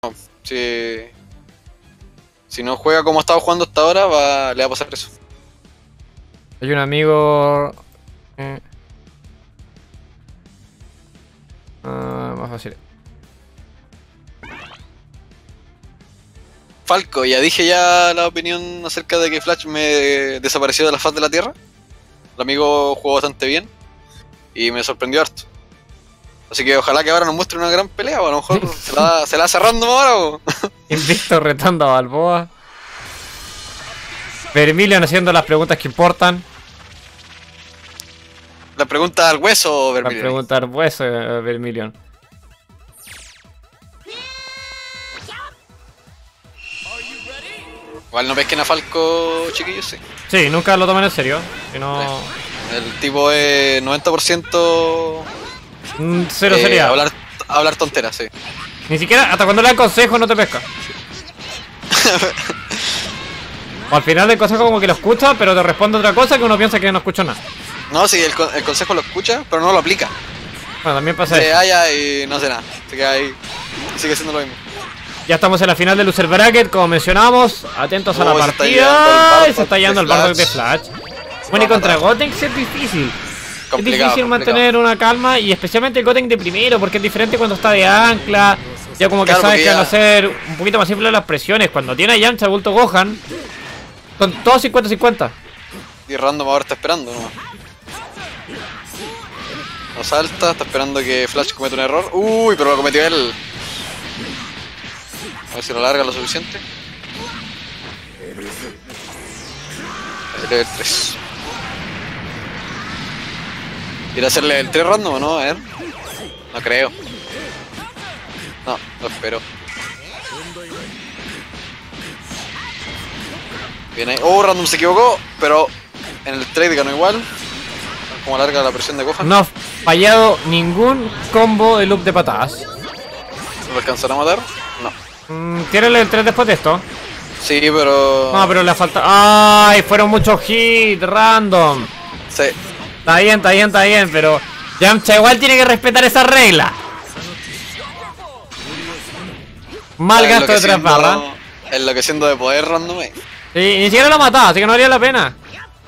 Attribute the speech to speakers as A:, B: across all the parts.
A: Si, si no juega como ha estado jugando hasta ahora, le va a pasar eso.
B: Hay un amigo... más fácil.
A: Falco, ya dije ya la opinión acerca de que Flash me desapareció de la faz de la Tierra. El amigo jugó bastante bien y me sorprendió harto. Así que ojalá que ahora nos muestre una gran pelea, o a lo mejor se la hace random ahora. O...
B: Invicto retando a Balboa. Vermilion haciendo las preguntas que importan.
A: La pregunta al hueso,
B: La
A: Vermilion.
B: pregunta al hueso, Vermilion.
A: Igual no pesquen a Falco, chiquillos, sí.
B: Sí, nunca lo tomen en serio. Si no...
A: El tipo es 90%
B: Cero sería.
A: hablar tonteras, sí.
B: Ni siquiera, hasta cuando le dan consejo no te pesca. O al final del consejo como que lo escucha, pero te responde otra cosa que uno piensa que no escucha nada.
A: No, sí, el consejo lo escucha, pero no lo aplica.
B: Bueno, también pasa
A: Se
B: eso.
A: halla y no hace nada. Se queda ahí y sigue siendo lo mismo.
B: Ya estamos en la final de Loser Bracket, como mencionamos. Atentos a la
A: Oh, se está
B: partida.
A: yendo el
B: Se está yendo el
A: Bardock
B: Bardock de Flash. Bueno, y contra Gotenks es difícil. Es difícil mantener una calma, y especialmente el Gotenks de primero, porque es diferente cuando está de ancla. Ya como que
A: Claro,
B: sabes que
A: porque
B: van a
A: ya-
B: ser un poquito más simples las presiones. Cuando tiene a Yamcha, Bulto, Gohan, son todos 50-50.
A: Y Random ahora está esperando, ¿no? No salta, está esperando que Flash cometa un error. Uy, pero lo cometió él. A ver si lo larga lo suficiente. Level 3. ¿Ir a hacerle el 3 random o no? A ver. No creo. No, lo espero. Bien ahí. Oh, Random se equivocó, pero en el trade ganó igual. Como larga la presión de Gohan.
B: No ha fallado ningún combo de loop de patadas.
A: ¿No lo alcanzará a matar? No.
B: Tírale el 3 después de esto.
A: Sí, pero...
B: No, pero le falta. ¡Ay! Fueron muchos hits random.
A: Sí.
B: Está bien, pero Yamcha igual tiene que respetar esa regla. Mal gasto de 3 barras.
A: Enloqueciendo de poder random.
B: Sí, ni siquiera lo mataba, así que no valía la pena.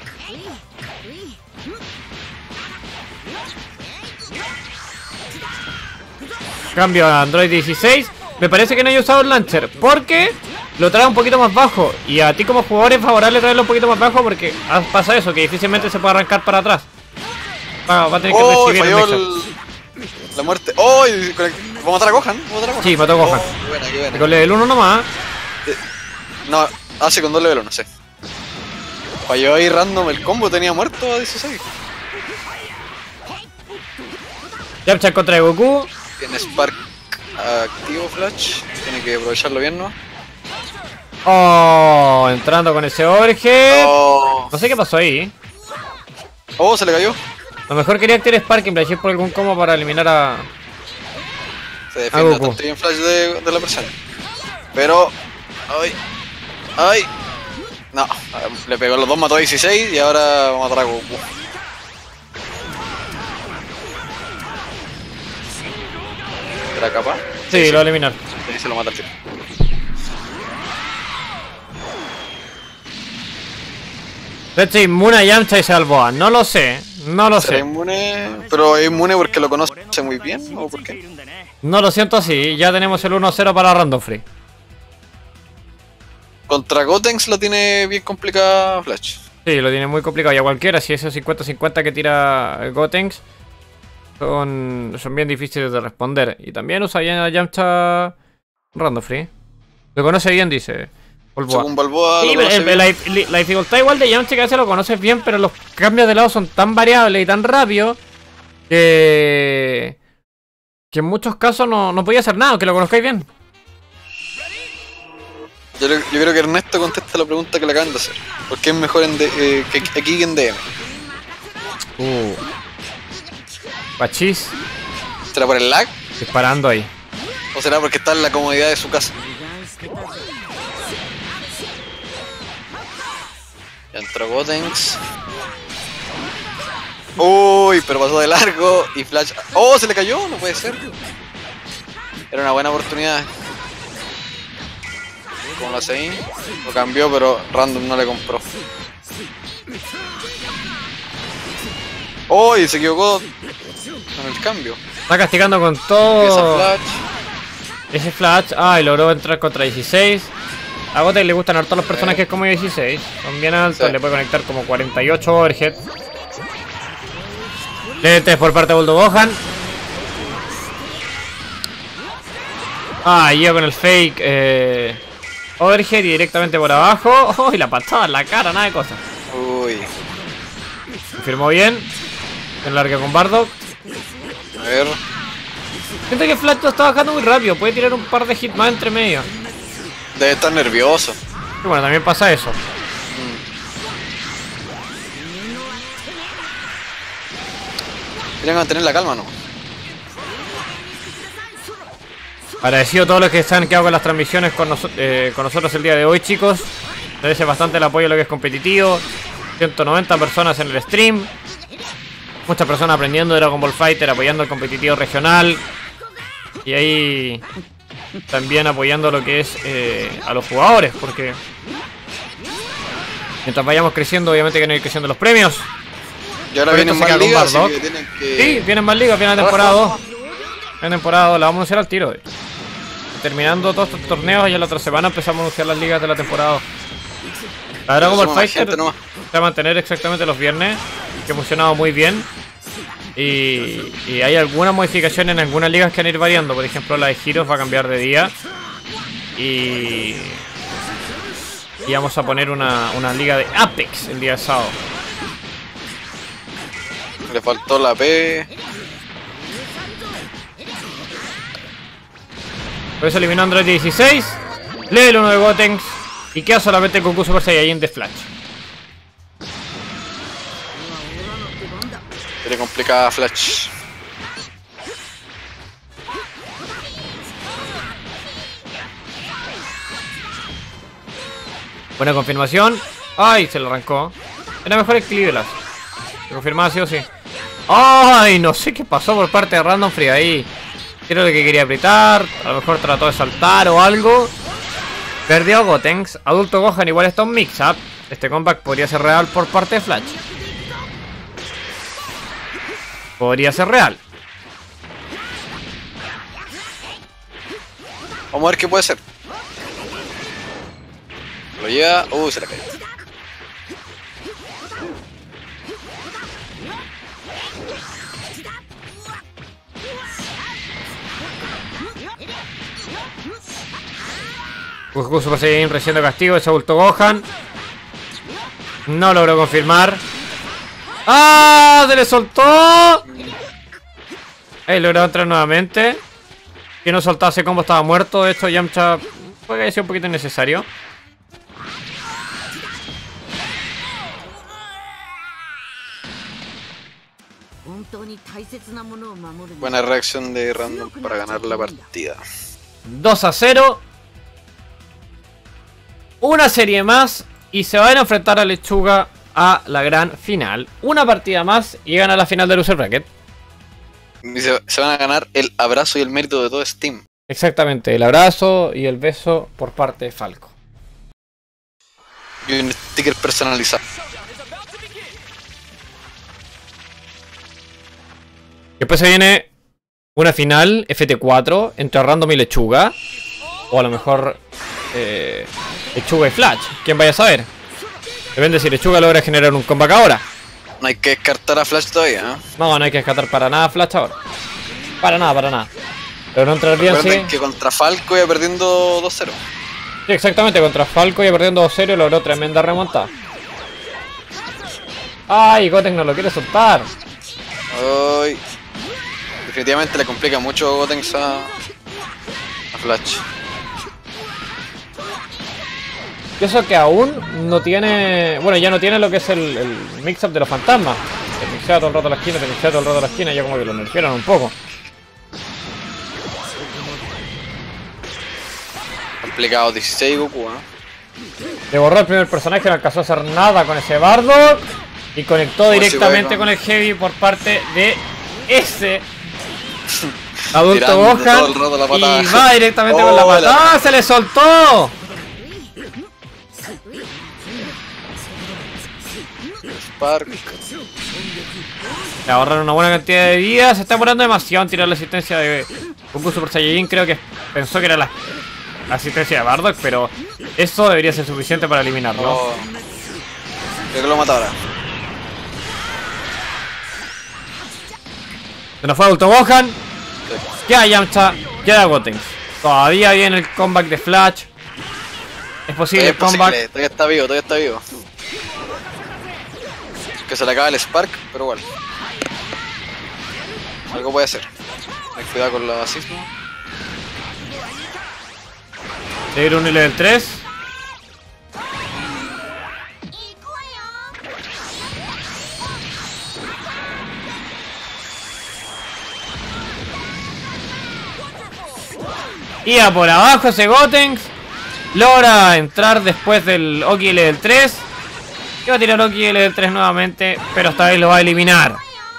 B: Cambio a Android 16. Me parece que no he usado el launcher porque lo trae un poquito más bajo. Y a ti como jugador es favorable traerlo un poquito más bajo porque pasa eso, que difícilmente se puede arrancar para atrás. Va a tener que recibir el
A: falló
B: mix-up.
A: la muerte. ¡Oh! ¿Va a matar a Gohan? ¿Va a matar a Gohan?
B: Sí, mató a Gohan.
A: Oh, qué buena, qué
B: Y
A: buena.
B: con level 1 nomás.
A: No, hace con 2 level 1, sé. Falló ahí random el combo, tenía muerto a 16.
B: Yamcha contra Goku.
A: Tiene Spark activo Flash. Tiene que aprovecharlo bien, ¿no?
B: Oh, entrando con ese overhead.
A: Oh,
B: No sé qué pasó ahí.
A: oh, se le cayó.
B: A lo mejor quería activar Sparking Flash por algún combo para eliminar a...
A: Se defiende
B: Goku.
A: bastante bien Flash de la presión. Pero... ¡Ay! ¡Ay! No, le pegó los dos, mató a 16 y ahora va a matar a Goku. ¿Será capaz?
B: Sí, lo va a eliminar.
A: Sí, se lo mata al tiro.
B: De hecho, inmune a Yamcha y Balboa. No lo sé. No lo
A: ¿Será
B: sé.
A: inmune? ¿Pero es inmune porque lo conoce muy bien o por qué?
B: No lo siento así. Ya tenemos el 1-0 para Random Free.
A: Contra Gotenks la tiene bien complicada Flash.
B: Sí, lo tiene muy complicado. Y a cualquiera, si esos 50-50 que tira Gotenks son bien difíciles de responder. Y también usa bien a Yamcha Random Free. Lo conoce bien, dice Balboa.
A: Según Balboa
B: Sí,
A: lo conoce bien.
B: la dificultad igual de Yamcha que a veces lo conoces bien, pero los cambios de lado son tan variables y tan rápidos que en muchos casos no podía hacer nada, aunque lo conozcáis bien.
A: Yo creo que Ernesto contesta la pregunta que le acaban de hacer. ¿Por qué es mejor que aquí que en DM?
B: Pachis
A: ¿Será por el lag?
B: disparando ahí.
A: ¿O será porque está en la comodidad de su casa? Ya entró Gotenks. Uy, pero pasó de largo y Flash... ¡Oh, se le cayó! No puede ser. Era una buena oportunidad. cómo lo hace ahí. Lo cambió, pero Random no le compró. ¡Oh! Y se equivocó con el cambio.
B: Está castigando con todo. Ese flash. Ah, y logró entrar contra 16. A Goten le gustan harto los personajes como 16. Son bien altos, sí. Le puede conectar como 48 overhead. Lentes por parte de Bulldog Gohan. Ah, y yo con el fake overhead y directamente por abajo. Oh, y la patada en la cara, nada de cosas.
A: Uy.
B: Confirmó bien. En larga con Bardock.
A: A ver.
B: Siento que Flash está bajando muy rápido. Puede tirar un par de hits más entre medio.
A: Debe estar nervioso.
B: Y bueno, también pasa eso.
A: Tienen que mantener la calma, ¿no?
B: Agradecido a todos los que se han quedado con las transmisiones con nosotros el día de hoy, chicos. Agradece bastante el apoyo a lo que es competitivo. 190 personas en el stream. Muchas personas aprendiendo de Dragon Ball Fighter, apoyando el competitivo regional. Y ahí también apoyando lo que es a los jugadores, porque mientras vayamos creciendo, obviamente que no ir creciendo los premios.
A: Y ahora vienen más ligas, así que
B: tienen que... Sí, vienen más ligas, viene la temporada 2. Viene temporada 2, la vamos a anunciar al tiro. Terminando todos estos torneos, ya la otra semana empezamos a anunciar las ligas de la temporada 2. La Dragon Ball Fighter se va a mantener exactamente los viernes, que ha funcionado muy bien. Y hay algunas modificaciones en algunas ligas que van a ir variando. Por ejemplo, la de Heroes va a cambiar de día. Y vamos a poner una liga de Apex el día de sábado.
A: Le faltó la P.
B: Por eso eliminó Android 16. Lee el 1 de Gotenks. Y queda solamente el Goku Super Saiyajin de Flash.
A: Tiene complicada Flash.
B: Buena confirmación. Ay, se lo arrancó. Era mejor el Cleveland. Se confirmaba sí o sí. Ay, no sé qué pasó por parte de Random Free ahí. Creo que quería apretar. A lo mejor trató de saltar o algo. Perdió Gotenks. Adulto Gohan igual está un mix-up. Este comeback podría ser real por parte de Flash. Podría ser real.
A: Vamos a ver qué puede ser. Lo lleva. Se la cae.
B: Goku Super Saiyan recibiendo castigo. Ese adulto Gohan. No logró confirmar. ¡Ah! ¡Se le soltó! Ahí logró entrar nuevamente. Que no soltaba ese combo, estaba muerto. De hecho, Yamcha puede que haya sido un poquito innecesario.
A: Buena reacción de Random para ganar la partida.
B: 2-0. Una serie más. Y se van a enfrentar a Lechuga a la gran final. Una partida más y llegan a la final de Loser Bracket.
A: Se van a ganar el abrazo y el mérito de todo Steam.
B: Exactamente, el abrazo y el beso por parte de Falco.
A: Y un sticker personalizado.
B: Después se viene una final FT4 entre Random y Lechuga. O a lo mejor Lechuga y Flash. ¿Quién vaya a saber? Depende si Lechuga logra generar un comeback ahora.
A: No hay que descartar a Flash todavía, ¿eh?
B: No, no hay que descartar para nada a Flash ahora. Para nada, para nada. Pero no entrar bien, sí.
A: Que contra Falco iba perdiendo 2-0.
B: Sí, exactamente, contra Falco iba perdiendo 2-0 y logró tremenda remontada. Ay, Goten no lo quiere soltar.
A: Ay. Definitivamente le complica mucho Gotenks a Flash.
B: Y eso que aún no tiene... Bueno, ya no tiene lo que es el mix-up de los fantasmas. Te mixea todo el rato a la esquina, te mixea todo el rato a la esquina, ya como que lo nerfearon un poco.
A: Complicado 16 Goku, ¿eh?
B: Le borró el primer personaje, no alcanzó a hacer nada con ese Bardock. Y conectó directamente con el Heavy por parte de ese adulto Gohan. Y va directamente con la patada. ¡Ah! ¡Se le soltó!
A: Spark.
B: Le ahorraron una buena cantidad de vida. Se está demorando demasiado en tirar la asistencia de Goku Super Saiyajin. Creo que pensó que era la asistencia de Bardock, pero eso debería ser suficiente para eliminarlo.
A: Oh. Creo que lo mata ahora.
B: Se nos fue Ultra Gohan. Queda Yamcha. Queda Gotenks. Todavía viene el comeback de Flash. Es posible el comeback.
A: Todavía está vivo, todavía está vivo. Que se le acaba el Spark, pero bueno. Algo puede hacer. Hay cuidado con los asismos.
B: Level 1 y level 3. Y a por abajo ese Gotenks. Logra entrar después del Oki level 3. Y va a tirar Oki level 3 nuevamente, pero esta vez lo va a eliminar.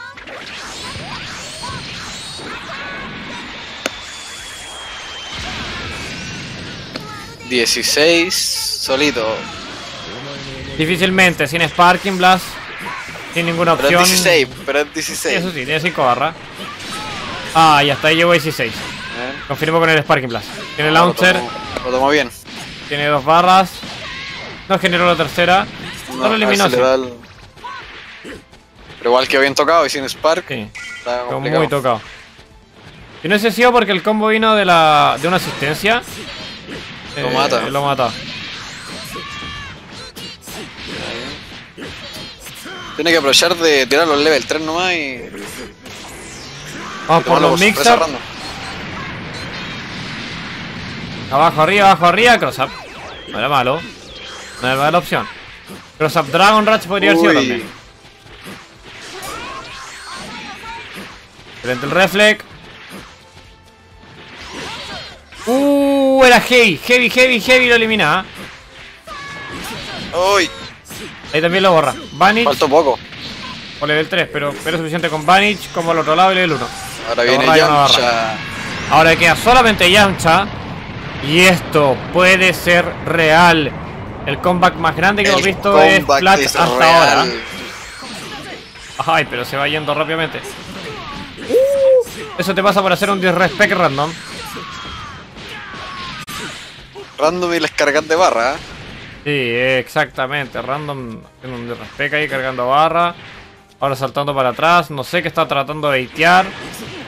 A: $16 solito.
B: Difícilmente, sin Sparking Blast, sin ninguna opción.
A: Pero es 16, pero es 16.
B: Eso sí, tiene 5 barras. Ah, y hasta ahí llegó 16. Confirmo con el Sparking Blast. Tiene Launcher.
A: Lo tomó bien.
B: Tiene 2 barras. No generó la tercera. No lo eliminó.
A: Pero igual que bien tocado y sin Spark.
B: Sí,
A: Está
B: quedó
A: complicado.
B: muy tocado. Y no sé si sido porque el combo vino de una asistencia.
A: Lo mata.
B: Lo mata.
A: Tiene que aprovechar de tirar los level 3 nomás y...
B: Vamos por los mixer. Abajo, arriba, cross up. No era malo. No era mala opción. Cross up Dragon Rush podría haber sido también. Frente el reflex. Era heavy, lo elimina.
A: Uy,
B: Ahí también lo borra. Vanish
A: faltó poco.
B: o level 3, pero es suficiente con Vanish como al otro lado y level 1.
A: Ahora
B: Lo
A: viene
B: borra y una barra.
A: Yamcha.
B: Ahora queda solamente Yamcha. Y esto puede ser real. El comeback más grande que hemos visto es Flash hasta ahora. Ay, pero se va yendo rápidamente. Eso te pasa por hacer un disrespect random.
A: Random y les cargan de barra.
B: Sí, exactamente. Random haciendo un disrespect ahí cargando barra. Ahora saltando para atrás. No sé qué está tratando de baitear.